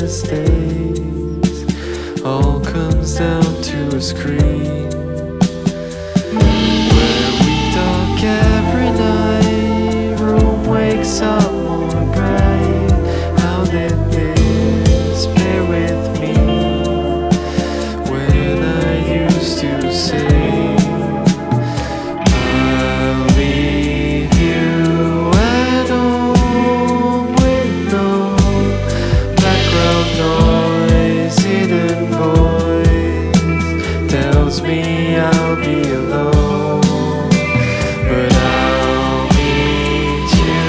endless days. All comes down to a screen where we talk every night. Room wakes up more bright. How did this bear with me when I used to say I'll leave you at home with no background noise? Hidden voice tells me I'll be alone, but I'll meet you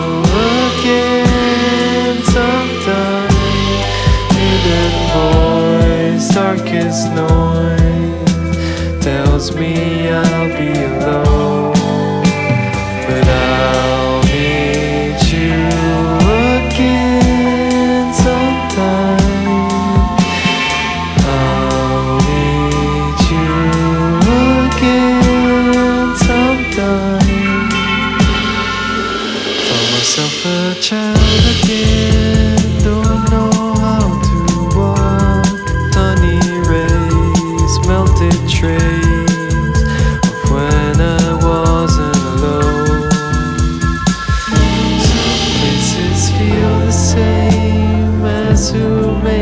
again sometime. Hidden voice, darkest noise tells me I'll be alone, but I'll meet you again sometime. I'll meet you again sometime. Found myself a child again, don't know how to walk. Honey rays, melted trays of when I wasn't alone. Some places feel the same as who made